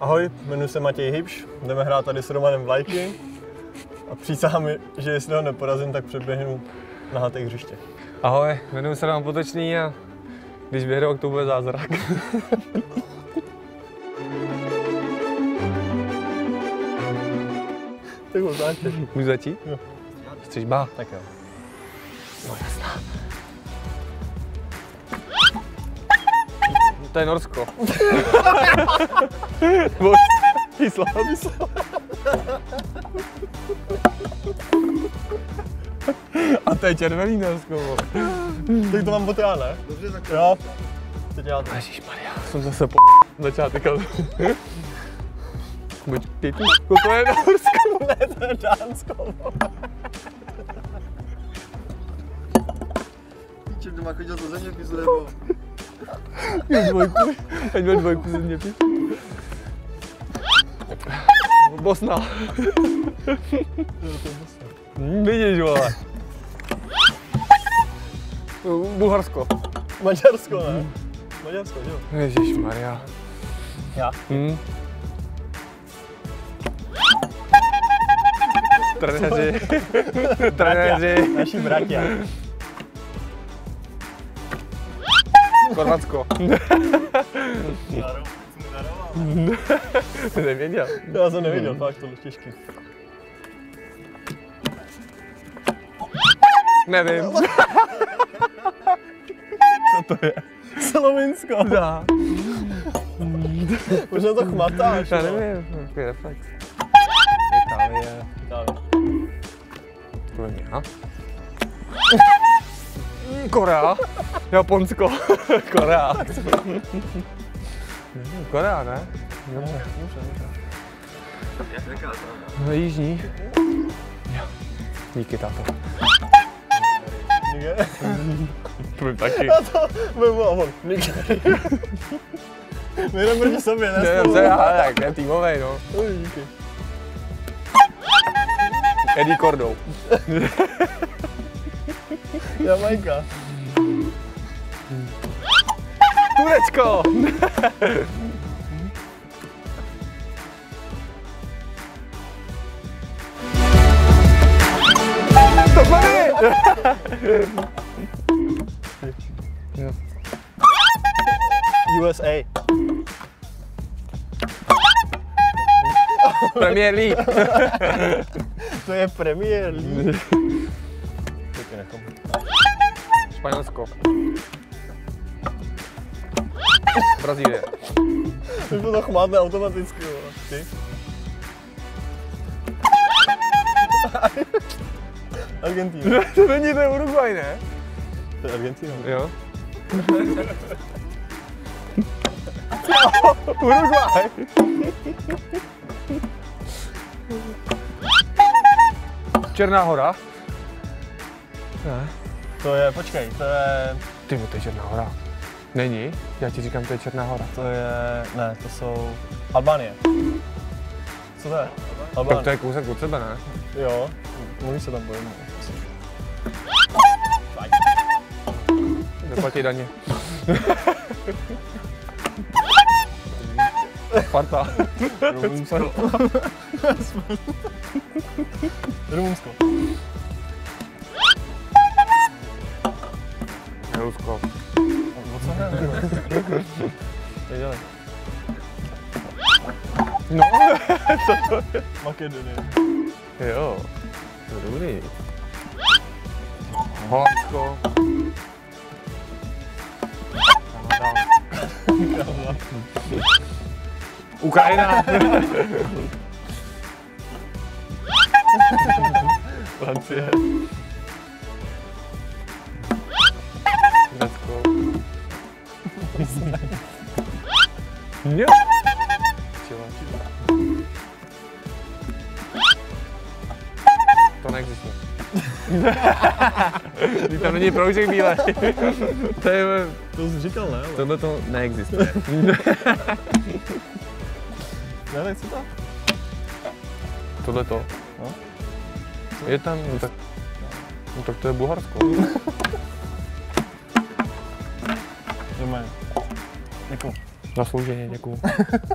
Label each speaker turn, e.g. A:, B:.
A: Ahoj, jmenuji se Matěj Hybš, jdeme hrát tady s Romanem Vlajky a přísahám mi, že jestli ho neporazím, tak přeběhnu na haté hřiště.
B: Ahoj, jmenuji se Roman Potočný a když vyhraju, to bude zázrak.
A: Tak ho začít.
B: Můžu začít?
A: Jo.
B: Střižba?
A: Tak jo.
B: No jasná. To je Norsko.
A: Island.
B: A to je červený Norsko.
A: Tak to mám od já, ne?
C: Dobře, tak
A: Jo. Teď já to.
B: Ježišmarja, jsem zase začátek, ale... To je Norsko.
A: Ne, to je Dánsko.
C: Píče, doma chodil do zeměpisu nebo...
B: Ať měl dvojku zeměpis. Bosna. Vidíš, vole. Bulharsko.
A: Maďarsko, ne? Maďarsko, jo.
B: Ježišmarja.
A: Já?
B: Trenéři.
A: Naši bratia.
B: Chorvatsko. Nevěděl.
A: Já jsem neviděl, fakt to bylo těžký.
B: Nevím. Co to je?
A: Slovinsko.
B: Dá.
A: Možná to chmatáš.
B: Já nevím, jaký reflex. Itálie. To je já. Korea. Japonsko. Korea. Korea, ne? Dobře. No, jižní. Jo. Díky, táto.
A: Nigeria.
B: To by taky.
A: Já to vemu a on. Nigeria. My jdeme proti sobě, ne?
B: Ne, dobře, ale tak, ne týmovej, no.
A: Díky.
B: Eddie Kordou.
A: Jamajka.
B: Turecko! To tady!
A: USA.
B: Premier League.
A: To je Premier League. Taky nechom.
B: Španělsko. Brazílie.
A: Už to chmátne automaticky, jo. Ty? Argentina.
B: To není, to je Uruguay, ne?
A: To je Argentina.
B: Jo. Uruguay. Černá hora. Ne.
A: To je, počkej, to je...
B: Ty, to je Černá hora. Není? Já ti říkám, to je Černá hora.
A: To je... Ne, to jsou... Albánie. Co to je?
B: Tak
A: Albánie.
B: to je kousek od sebe, ne?
A: Jo, můžu se tam pojmout.
B: Zaplatí daně. Sparta.
A: Rumunsko. Rumunsko.
B: Rusko.
A: O co hrajeme? Věděli.
B: No,
A: Makedonie.
B: jo. To je dobrý. Holandsko. Ukrajina.
A: Francie.
B: Řecko. Jo. To neexistuje. Tam není proužek bílej. To je...
A: To jsi říkal, ne? Ale...
B: Tohle to neexistuje.
A: Ne, tak co to?
B: Tohle to.
A: No.
B: Je tam, no tak to je Bulharsko.
A: Děkuji.
B: Zaslouženě, děkuju.